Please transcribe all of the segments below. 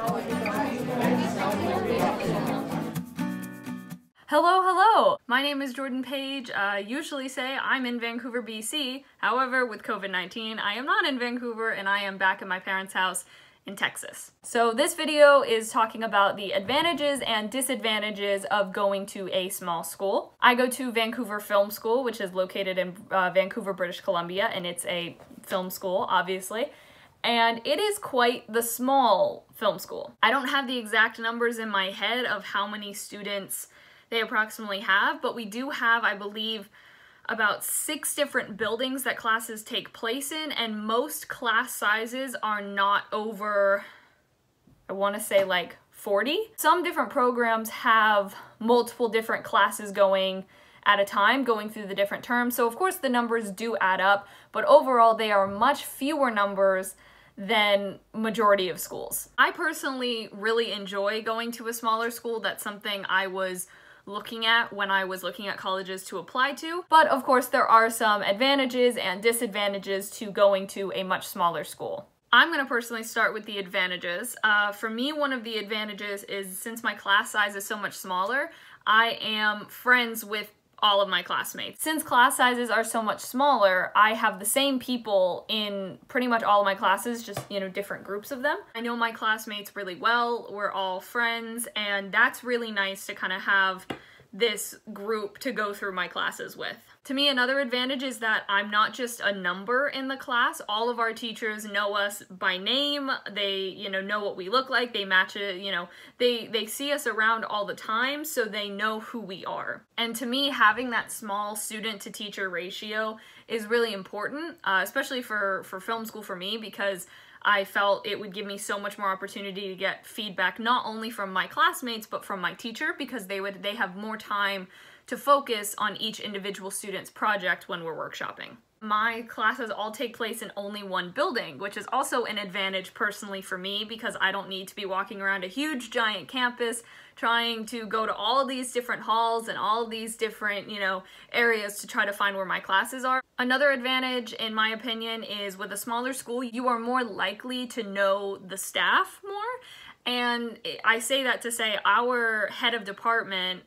Hello, hello! My name is Jordan-Paige. I usually say I'm in Vancouver, BC. However, with COVID-19, I am not in Vancouver and I am back at my parents' house in Texas. So this video is talking about the advantages and disadvantages of going to a small school. I go to Vancouver Film School, which is located in Vancouver, British Columbia, and it's a film school, obviously. And it is quite the small film school. I don't have the exact numbers in my head of how many students they approximately have, but we do have, I believe, about 6 different buildings that classes take place in, and most class sizes are not over, I want to say like 40. Some different programs have multiple different classes going at a time, going through the different terms, so of course the numbers do add up, but overall they are much fewer numbers than majority of schools. I personally really enjoy going to a smaller school. That's something I was looking at when I was looking at colleges to apply to. But of course there are some advantages and disadvantages to going to a much smaller school. I'm going to personally start with the advantages. For me, one of the advantages is since my class size is so much smaller, I am friends with all of my classmates. Since class sizes are so much smaller, I have the same people in pretty much all of my classes, just, you know, different groups of them. I know my classmates really well, we're all friends, and that's really nice to kind of have this group to go through my classes with. To me, another advantage is that I'm not just a number in the class. All of our teachers know us by name. They, you know what we look like. They match it, you know, they see us around all the time, so they know who we are. And to me, having that small student to teacher ratio is really important, especially for film school for me, because I felt it would give me so much more opportunity to get feedback, not only from my classmates, but from my teacher, because they have more time to focus on each individual student's project when we're workshopping. My classes all take place in only one building, which is also an advantage personally for me because I don't need to be walking around a huge giant campus trying to go to all of these different halls and all of these different, you know, areas to try to find where my classes are. Another advantage, in my opinion, is with a smaller school, you are more likely to know the staff more. And I say that to say our head of department,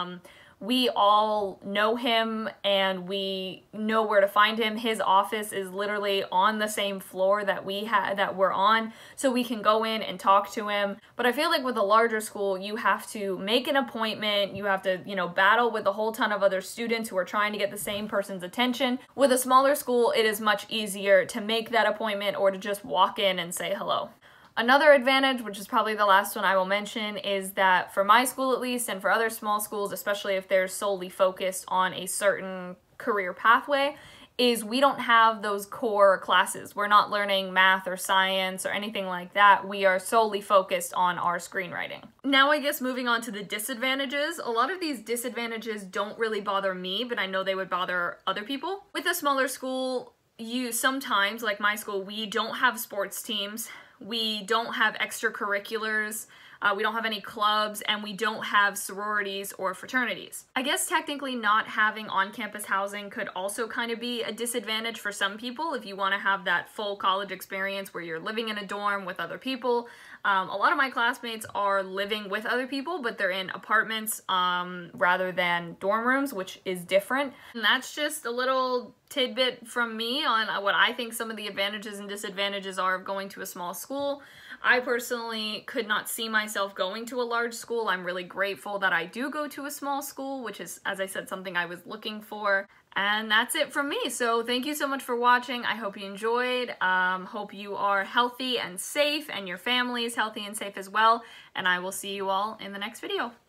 we all know him and we know where to find him. His office is literally on the same floor that we're on, so we can go in and talk to him. But I feel like with a larger school, you have to make an appointment, you have to, you know, battle with a whole ton of other students who are trying to get the same person's attention. With a smaller school, it is much easier to make that appointment or to just walk in and say hello. Another advantage, which is probably the last one I will mention, is that for my school at least, and for other small schools, especially if they're solely focused on a certain career pathway, is we don't have those core classes. We're not learning math or science or anything like that. We are solely focused on our screenwriting. Now I guess moving on to the disadvantages. A lot of these disadvantages don't really bother me, but I know they would bother other people. With a smaller school, you sometimes, like my school, we don't have sports teams. We don't have extracurriculars, we don't have any clubs, and we don't have sororities or fraternities. I guess technically not having on-campus housing could also kind of be a disadvantage for some people if you want to have that full college experience where you're living in a dorm with other people. A lot of my classmates are living with other people, but they're in apartments rather than dorm rooms, which is different. And that's just a little tidbit from me on what I think some of the advantages and disadvantages are of going to a small school. I personally could not see myself going to a large school. I'm really grateful that I do go to a small school, which is, as I said, something I was looking for. And that's it from me. So thank you so much for watching. I hope you enjoyed. Hope you are healthy and safe, and your family is healthy and safe as well. And I will see you all in the next video.